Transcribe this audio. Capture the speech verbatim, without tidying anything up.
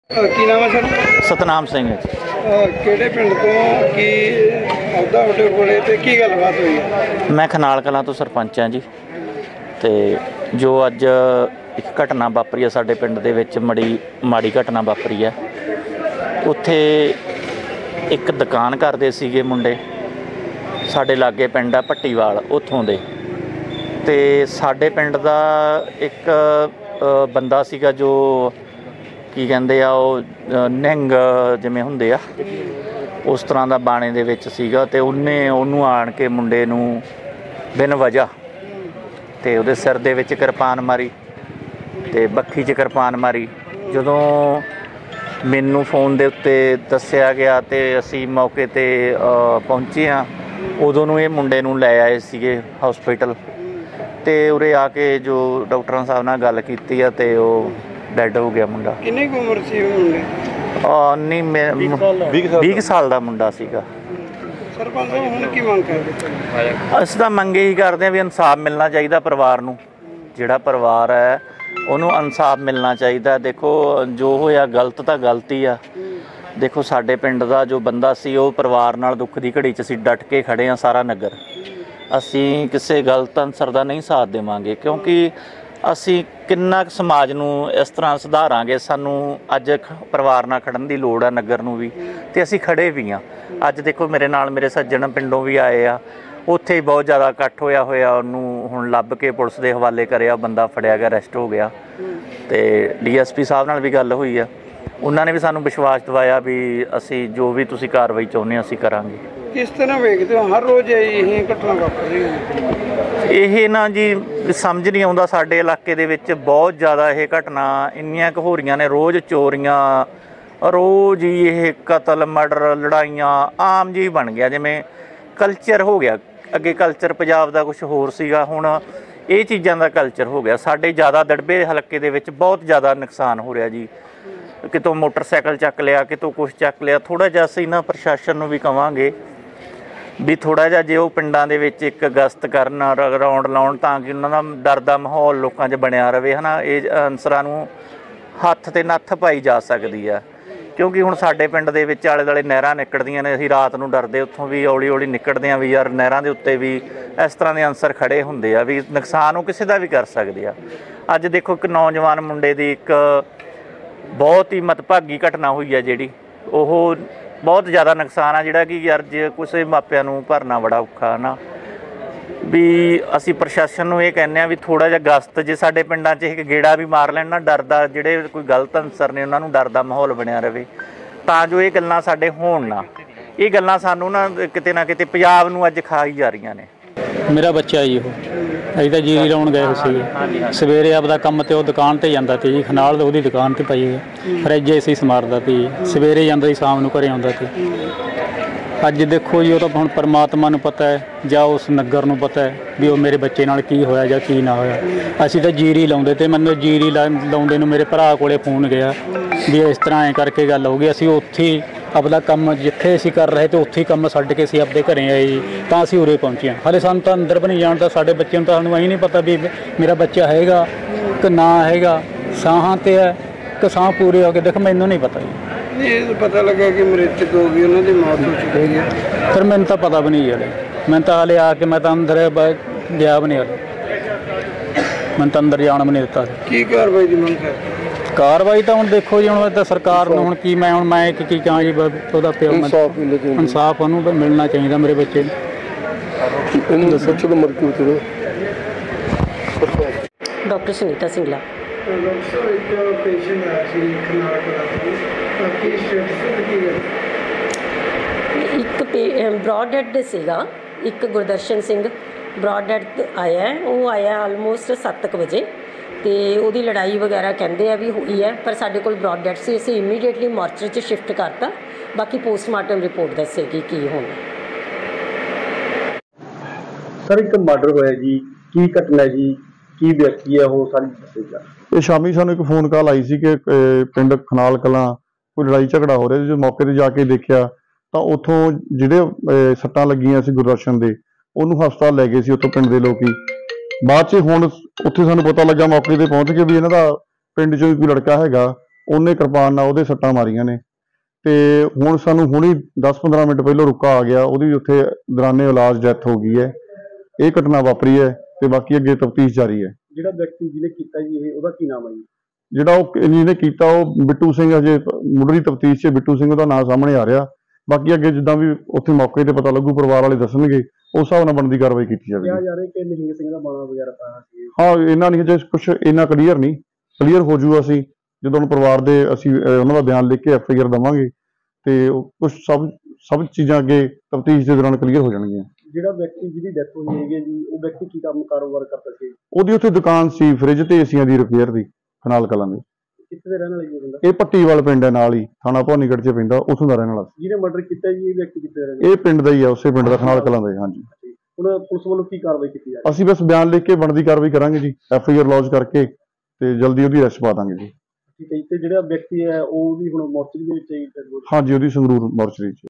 ਕੀ ਨਾਮ ਹੈ ਸਰ? ਸਤਨਾਮ ਸਿੰਘ ਹੈ ਜੀ। ਕਿਹੜੇ ਪਿੰਡ ਤੋਂ ਕੀ ਅਹੁਦਾ ਤੁਹਾਡੇ ਕੋਲੇ ਤੇ ਕੀ ਗੱਲਬਾਤ ਹੋਈ ਹੈ? ਮੈਂ ਖਨਾਲ ਕਲਾਂ ਤੋਂ ਸਰਪੰਚ ਹਾਂ ਜੀ। ਤੇ ਜੋ ਅੱਜ ਇੱਕ ਘਟਨਾ ਵਾਪਰੀ ਹੈ ਸਾਡੇ ਪਿੰਡ ਦੇ ਵਿੱਚ, ਮੜੀ ਮਾੜੀ ਘਟਨਾ ਵਾਪਰੀ ਹੈ। ਉੱਥੇ ਇੱਕ ਦੁਕਾਨ ਕਰਦੇ ਸੀਗੇ ਮੁੰਡੇ, ਸਾਡੇ ਲਾਗੇ ਪਿੰਡ ਆ ਭੱਟੀਵਾਲ, ਉੱਥੋਂ ਦੇ। ਤੇ ਸਾਡੇ ਪਿੰਡ ਦਾ ਇੱਕ ਬੰਦਾ ਸੀਗਾ ਜੋ ਕੀ ਕਹਿੰਦੇ ਆ, ਉਹ ਨਿਹੰਗ ਜਿਵੇਂ ਹੁੰਦੇ ਆ ਉਸ ਤਰ੍ਹਾਂ ਦਾ ਬਾਣੇ ਦੇ ਵਿੱਚ ਸੀਗਾ। ਅਤੇ ਉਹਨੇ ਉਹਨੂੰ ਆਣ ਕੇ ਮੁੰਡੇ ਨੂੰ ਬਿਨ ਵਜ੍ਹਾ ਅਤੇ ਉਹਦੇ ਸਿਰ ਦੇ ਵਿੱਚ ਕਿਰਪਾਨ ਮਾਰੀ ਅਤੇ ਬੱਖੀ 'ਚ ਕਿਰਪਾਨ ਮਾਰੀ। ਜਦੋਂ ਮੈਨੂੰ ਫੋਨ ਦੇ ਉੱਤੇ ਦੱਸਿਆ ਗਿਆ ਅਤੇ ਅਸੀਂ ਮੌਕੇ 'ਤੇ ਪਹੁੰਚੇ ਹਾਂ, ਉਦੋਂ ਨੂੰ ਇਹ ਮੁੰਡੇ ਨੂੰ ਲੈ ਆਏ ਸੀਗੇ ਹੌਸਪੀਟਲ। ਅਤੇ ਉਰੇ ਆ ਕੇ ਜੋ ਡਾਕਟਰਾਂ ਸਾਹਿਬ ਨਾਲ ਗੱਲ ਕੀਤੀ ਆ ਅਤੇ ਉਹ ਡੈਡ ਹੋ ਗਿਆ ਮੁੰਡਾ। ਕਿੰਨੀ ਕੁ ਉਮਰ ਸੀ ਮੁੰਡੇ? ਨਹੀਂ, ਮੈਂ ਵੀਹ ਸਾਲ ਦਾ ਮੁੰਡਾ ਸੀਗਾ। ਸਰਪੰਚ ਸਾਹਿਬ ਹੁਣ ਕੀ ਮੰਗ ਕਰਦੇ? ਅਸੀਂ ਤਾਂ ਮੰਗ ਇਹੀ ਕਰਦੇ ਹਾਂ ਵੀ ਇਨਸਾਫ ਮਿਲਣਾ ਚਾਹੀਦਾ ਪਰਿਵਾਰ ਨੂੰ। ਜਿਹੜਾ ਪਰਿਵਾਰ ਹੈ ਉਹਨੂੰ ਇਨਸਾਫ ਮਿਲਣਾ ਚਾਹੀਦਾ। ਦੇਖੋ ਜੋ ਹੋਇਆ ਗਲਤ ਤਾਂ ਗਲਤ ਹੀ ਆ। ਦੇਖੋ ਸਾਡੇ ਪਿੰਡ ਦਾ ਜੋ ਬੰਦਾ ਸੀ ਉਹ ਪਰਿਵਾਰ ਨਾਲ ਦੁੱਖ ਦੀ ਘੜੀ 'ਚ ਅਸੀਂ ਡਟ ਕੇ ਖੜ੍ਹੇ ਹਾਂ, ਸਾਰਾ ਨਗਰ। ਅਸੀਂ ਕਿਸੇ ਗਲਤ ਅਨਸਰ ਦਾ ਨਹੀਂ ਸਾਥ ਦੇਵਾਂਗੇ, ਕਿਉਂਕਿ ਅਸੀਂ ਕਿੰਨਾ ਕੁ ਸਮਾਜ ਨੂੰ ਇਸ ਤਰ੍ਹਾਂ ਸੁਧਾਰਾਂਗੇ। ਸਾਨੂੰ ਅੱਜ ਪਰਿਵਾਰ ਨਾਲ ਖੜ੍ਹਨ ਦੀ ਲੋੜ ਆ, ਨਗਰ ਨੂੰ ਵੀ, ਅਤੇ ਅਸੀਂ ਖੜ੍ਹੇ ਵੀ ਹਾਂ। ਅੱਜ ਦੇਖੋ ਮੇਰੇ ਨਾਲ ਮੇਰੇ ਸੱਜਣ ਪਿੰਡੋਂ ਵੀ ਆਏ ਆ, ਉੱਥੇ ਹੀ ਬਹੁਤ ਜ਼ਿਆਦਾ ਇਕੱਠ ਹੋਇਆ ਹੋਇਆ। ਉਹਨੂੰ ਹੁਣ ਲੱਭ ਕੇ ਪੁਲਿਸ ਦੇ ਹਵਾਲੇ ਕਰਿਆ, ਬੰਦਾ ਫੜਿਆ ਗਿਆ, ਅਰੈਸਟ ਹੋ ਗਿਆ। ਅਤੇ ਡੀ ਐਸ ਪੀ ਸਾਹਿਬ ਨਾਲ ਵੀ ਗੱਲ ਹੋਈ ਆ, ਉਹਨਾਂ ਨੇ ਵੀ ਸਾਨੂੰ ਵਿਸ਼ਵਾਸ ਦਿਵਾਇਆ ਵੀ ਅਸੀਂ ਜੋ ਵੀ ਤੁਸੀਂ ਕਾਰਵਾਈ ਚਾਹੁੰਦੇ ਹੋ ਅਸੀਂ ਕਰਾਂਗੇ। ਕਿਸ ਤਰ੍ਹਾਂ ਵੇਖਦੇ ਹੋ ਹਰ ਰੋਜ਼ ਇਹ ਘਟਨਾ ਵਾਪਰ ਰਹੀ ਹੈ? ਇਹ ਨਾ ਜੀ ਸਮਝ ਨਹੀਂ ਆਉਂਦਾ। ਸਾਡੇ ਇਲਾਕੇ ਦੇ ਵਿੱਚ ਬਹੁਤ ਜ਼ਿਆਦਾ ਇਹ ਘਟਨਾ ਇੰਨੀਆਂ ਕੁ ਹੋ ਰਹੀਆਂ ਨੇ, ਰੋਜ਼ ਚੋਰੀਆਂ, ਰੋਜ਼ ਹੀ ਇਹ ਕਤਲ, ਮਰਡਰ, ਲੜਾਈਆਂ ਆਮ ਜਿਹੀ ਬਣ ਗਿਆ, ਜਿਵੇਂ ਕਲਚਰ ਹੋ ਗਿਆ। ਅੱਗੇ ਕਲਚਰ ਪੰਜਾਬ ਦਾ ਕੁਛ ਹੋਰ ਸੀਗਾ, ਹੁਣ ਇਹ ਚੀਜ਼ਾਂ ਦਾ ਕਲਚਰ ਹੋ ਗਿਆ। ਸਾਡੇ ਜ਼ਿਆਦਾ ਦੜਬੇ ਹਲਕੇ ਦੇ ਵਿੱਚ ਬਹੁਤ ਜ਼ਿਆਦਾ ਨੁਕਸਾਨ ਹੋ ਰਿਹਾ ਜੀ। ਕਿਤੋਂ ਮੋਟਰਸਾਈਕਲ ਚੱਕ ਲਿਆ, ਕਿਤੋਂ ਕੁਛ ਚੱਕ ਲਿਆ। ਥੋੜ੍ਹਾ ਜਿਹਾ ਅਸੀਂ ਨਾ ਪ੍ਰਸ਼ਾਸਨ ਨੂੰ ਵੀ ਕਹਾਂਗੇ ਵੀ ਥੋੜ੍ਹਾ ਜਿਹਾ ਜੇ ਉਹ ਪਿੰਡਾਂ ਦੇ ਵਿੱਚ ਇੱਕ ਗਸ਼ਤ ਕਰਨ, ਰੌਂਡ ਲਾਉਣ, ਤਾਂ ਕਿ ਉਹਨਾਂ ਦਾ ਡਰ ਦਾ ਮਾਹੌਲ ਲੋਕਾਂ 'ਚ ਬਣਿਆ ਰਹੇ ਹੈ ਨਾ। ਇਹ ਅਨਸਰਾਂ ਨੂੰ ਹੱਥ 'ਤੇ ਨੱਥ ਪਾਈ ਜਾ ਸਕਦੀ ਆ, ਕਿਉਂਕਿ ਹੁਣ ਸਾਡੇ ਪਿੰਡ ਦੇ ਵਿੱਚ ਆਲੇ ਦੁਆਲੇ ਨਹਿਰਾਂ ਨਿਕਲਦੀਆਂ ਨੇ। ਅਸੀਂ ਰਾਤ ਨੂੰ ਡਰਦੇ ਉੱਥੋਂ ਵੀ ਹੌਲੀ ਹੌਲੀ ਨਿਕਲਦੇ ਹਾਂ ਵੀ ਯਾਰ ਨਹਿਰਾਂ ਦੇ ਉੱਤੇ ਵੀ ਇਸ ਤਰ੍ਹਾਂ ਦੇ ਅਨਸਰ ਖੜ੍ਹੇ ਹੁੰਦੇ ਆ ਵੀ ਨੁਕਸਾਨ ਉਹ ਕਿਸੇ ਦਾ ਵੀ ਕਰ ਸਕਦੇ ਆ। ਅੱਜ ਦੇਖੋ ਇੱਕ ਨੌਜਵਾਨ ਮੁੰਡੇ ਦੀ ਇੱਕ ਬਹੁਤ ਹੀ ਮੰਦਭਾਗੀ ਘਟਨਾ ਹੋਈ ਹੈ, ਜਿਹੜੀ ਉਹ ਬਹੁਤ ਜ਼ਿਆਦਾ ਨੁਕਸਾਨ ਆ, ਜਿਹੜਾ ਕਿ ਯਾਰ ਜੇ ਕਿਸੇ ਮਾਪਿਆਂ ਨੂੰ ਭਰਨਾ ਬੜਾ ਔਖਾ ਨਾ। ਵੀ ਅਸੀਂ ਪ੍ਰਸ਼ਾਸਨ ਨੂੰ ਇਹ ਕਹਿੰਦੇ ਹਾਂ ਵੀ ਥੋੜ੍ਹਾ ਜਿਹਾ ਗਸ਼ਤ ਜੇ ਸਾਡੇ ਪਿੰਡਾਂ 'ਚ ਇੱਕ ਗੇੜਾ ਵੀ ਮਾਰ ਲੈਣ ਨਾ, ਡਰ ਦਾ, ਜਿਹੜੇ ਕੋਈ ਗਲਤ ਅਨਸਰ ਨੇ ਉਹਨਾਂ ਨੂੰ ਡਰ ਦਾ ਮਾਹੌਲ ਬਣਿਆ ਰਹੇ, ਤਾਂ ਜੋ ਇਹ ਗੱਲਾਂ ਸਾਡੇ ਹੋਣ ਨਾ। ਇਹ ਗੱਲਾਂ ਸਾਨੂੰ ਨਾ ਕਿਤੇ ਨਾ ਕਿਤੇ ਪੰਜਾਬ ਨੂੰ ਅੱਜ ਖਾਈ ਜਾ ਰਹੀਆਂ ਨੇ। ਮੇਰਾ ਬੱਚਾ ਜੀ, ਉਹ ਅਸੀਂ ਤਾਂ ਜੀਰੀ ਲਾਉਣ ਗਏ ਸੀਗੇ ਸਵੇਰੇ, ਆਪਦਾ ਕੰਮ 'ਤੇ ਉਹ ਦੁਕਾਨ 'ਤੇ ਜਾਂਦਾ ਸੀ ਜੀ, ਖਨਾਲ ਉਹਦੀ ਦੁਕਾਨ 'ਤੇ ਪਈ ਹੈ, ਫਰਿੱਜ ਏ ਸੀ ਸਮਾਰਦਾ ਸੀ। ਸਵੇਰੇ ਜਾਂਦਾ ਸੀ, ਸ਼ਾਮ ਨੂੰ ਘਰੇ ਆਉਂਦਾ ਸੀ। ਅੱਜ ਦੇਖੋ ਜੀ, ਉਹ ਤਾਂ ਹੁਣ ਪਰਮਾਤਮਾ ਨੂੰ ਪਤਾ ਹੈ ਜਾਂ ਉਸ ਨਗਰ ਨੂੰ ਪਤਾ ਹੈ ਵੀ ਉਹ ਮੇਰੇ ਬੱਚੇ ਨਾਲ ਕੀ ਹੋਇਆ ਜਾਂ ਕੀ ਨਾ ਹੋਇਆ। ਅਸੀਂ ਤਾਂ ਜੀਰੀ ਲਾਉਂਦੇ, ਅਤੇ ਮੈਨੂੰ ਜੀਰੀ ਲਾ ਲਾਉਂਦੇ ਨੂੰ ਮੇਰੇ ਭਰਾ ਕੋਲੇ ਫੋਨ ਗਿਆ ਵੀ ਇਸ ਤਰ੍ਹਾਂ ਐਂ ਕਰਕੇ ਗੱਲ ਹੋ ਗਈ। ਅਸੀਂ ਉੱਥੇ ਆਪਦਾ ਕੰਮ ਜਿੱਥੇ ਅਸੀਂ ਕਰ ਰਹੇ ਤੇ ਉੱਥੇ ਹੀ ਕੰਮ ਛੱਡ ਕੇ ਅਸੀਂ ਆਪਦੇ ਘਰੇ ਆਏ ਜੀ, ਤਾਂ ਅਸੀਂ ਉਰੇ ਪਹੁੰਚੇ ਹਾਂ। ਹਾਲੇ ਸਾਨੂੰ ਤਾਂ ਅੰਦਰ ਵੀ ਨਹੀਂ ਜਾਣਦਾ, ਸਾਡੇ ਬੱਚੇ ਨੂੰ ਤਾਂ ਸਾਨੂੰ ਇਹੀ ਨਹੀਂ ਪਤਾ ਵੀ ਮੇਰਾ ਬੱਚਾ ਹੈਗਾ ਕਿ ਨਾ ਹੈਗਾ, ਸਾਹਾਂ 'ਤੇ ਹੈ ਕਿ ਸਾਹ ਪੂਰੇ ਹੋ ਗਏ, ਦੇਖ ਮੈਨੂੰ ਨਹੀਂ ਪਤਾ ਜੀ। ਇਹ ਪਤਾ ਲੱਗਾ ਕਿ ਮ੍ਰਿਤਕ ਹੋ ਗਈ, ਉਹਨਾਂ ਦੀ ਮੌਤ ਹੋ ਚੁੱਕੀ ਹੈ। ਫਿਰ ਮੈਨੂੰ ਤਾਂ ਪਤਾ ਵੀ ਨਹੀਂ ਹਲੇ, ਮੈਂ ਤਾਂ ਹਾਲੇ ਆ ਕੇ ਮੈਂ ਤਾਂ ਅੰਦਰ ਗਿਆ ਵੀ ਨਹੀਂ ਹਲੇ, ਮੈਨੂੰ ਤਾਂ ਅੰਦਰ ਜਾਣ ਵੀ ਨਹੀਂ ਦਿੱਤਾ। ਕੀ ਕਾਰਵਾਈ ਦੀ ਮੰਗ ਕਰਦੇ? ਕਾਰਵਾਈ ਤਾਂ ਹੁਣ ਦੇਖੋ ਜੀ, ਹੁਣ ਤਾਂ ਸਰਕਾਰ ਨੂੰ ਹੁਣ ਕੀ ਮੈਂ ਹੁਣ ਮੈਂ ਇੱਕ ਕੀ ਕਹਾਂ ਜੀ, ਉਹਦਾ ਪਿਓ ਇਨਸਾਫ ਉਹਨੂੰ ਮਿਲਣਾ ਚਾਹੀਦਾ ਮੇਰੇ ਬੱਚੇ ਨੂੰ। ਡਾਕਟਰ ਸੁਨੀਤਾ ਸਿੰਗਲਾ। ਡਾਕਟਰ ਇੱਕ ਪੇਸ਼ੈਂਟ ਆਇਆ ਸੀ ਖਨਾਲ ਕਲਾਂ ਤੋਂ, ਕੀ ਸਟੇਟਸ ਕੀ ਹੈ? ਇੱਕ ਬ੍ਰੌਡ ਡੈਡ ਸੀਗਾ, ਇੱਕ ਗੁਰਦਰਸ਼ਨ ਸਿੰਘ ਬ੍ਰੌਡ ਡੈਡ ਆਇਆ। ਉਹ ਆਇਆ ਆਲਮੋਸਟ ਸੱਤ ਕੁ ਵਜੇ, ਅਤੇ ਉਹਦੀ ਲੜਾਈ ਵਗੈਰਾ ਕਹਿੰਦੇ ਆ ਵੀ ਹੋਈ ਹੈ, ਪਰ ਸਾਡੇ ਕੋਲ ਬ੍ਰੌਡ ਡੈਡ ਸੀ। ਅਸੀਂ ਇਮੀਡੀਏਟਲੀ ਮੋਰਚਰੀ 'ਚ ਸ਼ਿਫਟ ਕਰਤਾ, ਬਾਕੀ ਪੋਸਟਮਾਰਟਮ ਰਿਪੋਰਟ ਦੱਸੇਗੀ ਕੀ ਹੋਣਾ। ਸਰ ਇੱਕ ਮਰਡਰ ਹੋਇਆ ਜੀ, ਕੀ ਘਟਨਾ ਜੀ, ਕੀ ਵਿਅਕਤੀ ਹੈ ਉਹ, ਸਾਰੀ ਦੱਸੇਗਾ। ਇਹ ਸ਼ਾਮੀ ਸਾਨੂੰ ਇੱਕ ਫੋਨ ਕਾਲ ਆਈ ਸੀ ਕਿ ਪਿੰਡ ਖਨਾਲ ਕਲਾਂ ਕੋਈ ਲੜਾਈ ਝਗੜਾ ਹੋ ਰਿਹਾ ਸੀ। ਜਦੋਂ ਮੌਕੇ 'ਤੇ ਜਾ ਕੇ ਦੇਖਿਆ ਤਾਂ ਉੱਥੋਂ ਜਿਹੜੇ ਸੱਟਾਂ ਲੱਗੀਆਂ ਸੀ ਗੁਰਦਰਸ਼ਨ ਦੇ, ਉਹਨੂੰ ਹਸਪਤਾਲ ਲੈ ਗਏ ਸੀ ਉੱਥੋਂ ਪਿੰਡ ਦੇ ਲੋਕ ਹੀ। ਬਾਅਦ 'ਚ ਹੁਣ ਉੱਥੇ ਸਾਨੂੰ ਪਤਾ ਲੱਗਾ ਮੌਕੇ 'ਤੇ ਪਹੁੰਚ ਕੇ ਵੀ ਇਹਨਾਂ ਦਾ ਪਿੰਡ 'ਚੋਂ ਵੀ ਕੋਈ ਲੜਕਾ ਹੈਗਾ ਉਹਨੇ ਕਿਰਪਾਨ ਨਾਲ ਉਹਦੇ ਸੱਟਾਂ ਮਾਰੀਆਂ ਨੇ। ਤੇ ਹੁਣ ਸਾਨੂੰ ਹੁਣੀ ਦਸ ਪੰਦਰਾਂ ਮਿੰਟ ਪਹਿਲਾਂ ਰੁਕਾ ਆ ਗਿਆ, ਉਹਦੀ ਉੱਥੇ ਦੌਰਾਨੇ ਇਲਾਜ ਡੈਥ ਹੋ ਗਈ ਹੈ। ਇਹ ਘਟਨਾ ਵਾਪਰੀ ਹੈ ਤੇ ਬਾਕੀ ਅੱਗੇ ਤਫਤੀਸ਼ ਜਾਰੀ ਹੈ। ਜਿਹੜਾ ਵਿਅਕਤੀ ਜਿਹਨੇ ਕੀਤਾ ਜੀ ਇਹ ਉਹਦਾ ਕੀ ਨਾਮ ਹੈ ਜੀ? ਜਿਹੜਾ ਉਹ ਜਿਹਨੇ ਕੀਤਾ ਉਹ ਬਿੱਟੂ ਸਿੰਘ, ਹਜੇ ਮੁੱਢਲੀ ਤਫਤੀਸ਼ 'ਚ ਬਿੱਟੂ ਸਿੰਘ ਦਾ ਨਾਮ ਸਾਹਮਣੇ ਆ ਰਿਹਾ। ਬਾਕੀ ਅੱਗੇ ਜਿੱਦਾਂ ਵੀ ਉੱਥੇ ਮੌਕੇ ਤੇ ਪਤਾ ਲੱਗੂ, ਪਰਿਵਾਰ ਵਾਲੇ ਦੱਸਣਗੇ, ਉਸ ਹਿਸਾਬ ਨਾਲ ਬਣਦੀ ਕਾਰਵਾਈ ਕੀਤੀ ਕਿਹਾ ਜਾਵੇਗੀ। ਜਾ ਰਿਹਾ ਕਿ ਨਿਹੰਗ ਸਿੰਘ ਦਾ ਬਾਣਾ ਵਗੈਰਾ ਪਾਇਆ ਸੀ। ਹਾਂ, ਇਹਨਾਂ ਨਹੀਂ ਹਜੇ ਕੁਛ ਇੰਨਾ ਕਲੀਅਰ ਨਹੀਂ, ਕਲੀਅਰ ਹੋ ਜੂਗਾ ਅਸੀਂ ਜਦੋਂ ਹੁਣ ਪਰਿਵਾਰ ਦੇ ਅਸੀਂ ਅਹ, ਉਹਨਾਂ ਦਾ ਬਿਆਨ ਲਿਖ ਕੇ ਐਫ ਆਈ ਆਰ ਦੇਵਾਂਗੇ ਤੇ ਕੁਝ ਸਭ ਸਭ ਚੀਜ਼ਾਂ ਅੱਗੇ ਤਫਤੀਸ਼ ਦੇ ਦੌਰਾਨ ਕਲੀਅਰ ਹੋ ਜਾਣਗੀਆਂ। ਜਿਹੜਾ ਵਿਅਕਤੀ ਜਿਹਦੀ ਡੈਥ ਹੋਈ ਹੈਗੀ ਹੈ ਜੀ, ਉਹ ਵਿਅਕਤੀ ਕੀ ਕੰਮ ਕਾਰੋਬਾਰ ਕਰਦਾ ਸੀ? ਉਹਦੀ ਉੱਥੇ ਦੁਕਾਨ ਸੀ ਫ੍ਰਿਜ ਤੇ ਏਸੀਆਂ ਦੀ ਰਿਪੇਅਰ ਦੀ, ਖਨਾਲ ਕਲਾਂ ਦੀ। ਕਿੱਥੇ ਦੇ ਰਹਿਣ ਵਾਲਾ ਜੀ ਉਹ ਬੰਦਾ? ਇਹ ਪੱਟੀਵਾਲ ਪਿੰਡ ਹੈ, ਨਾਲ ਹੀ ਥਾਣਾ ਭਵਾਨੀਗੜ੍ਹ 'ਚ ਪੈਂਦਾ, ਉੱਥੋਂ ਦਾ ਰਹਿਣ ਵਾਲਾ ਸੀ। ਜਿਹਨੇ ਮਰਡਰ ਕੀਤਾ ਜੀ, ਇਹ ਵਿਅਕਤੀ ਕਿੱਥੇ ਦਾ ਰਹਿਣ ਵਾਲਾ? ਇਹ ਪਿੰਡ ਦਾ ਹੀ ਆ, ਉਸੇ ਪਿੰਡ ਦਾ, ਖਨਾਲ ਕਲਾਂ ਦਾ ਹੀ। ਹਾਂਜੀ, ਹੁਣ ਪੁਲਿਸ ਵੱਲੋਂ ਕੀ ਕਾਰਵਾਈ ਕੀਤੀ ਜਾ ਰਹੀ ਹੈ? ਅਸੀਂ ਬਸ ਬਿਆਨ ਲਿਖ ਕੇ ਬਣਦੀ ਕਾਰਵਾਈ ਕਰਾਂਗੇ ਜੀ, ਐਫ ਆਈ ਆਰ ਲੌਜ ਕਰਕੇ ਤੇ ਜਲਦੀ ਉਹਦੀ ਅਰੈਸਟ ਪਾ ਦਾਂਗੇ ਜੀ। ਠੀਕ ਹੈ ਜੀ। ਤੇ ਜਿਹੜਾ ਵਿਅਕਤੀ ਹੈ ਉਹ ਵੀ ਹੁਣ ਮੋਰਚਰੀ ਦੇ ਵਿੱਚ ਹੀ? ਹਾਂਜੀ, ਉਹਦੀ ਸੰਗਰੂਰ ਮੋਰਚਰੀ 'ਚ।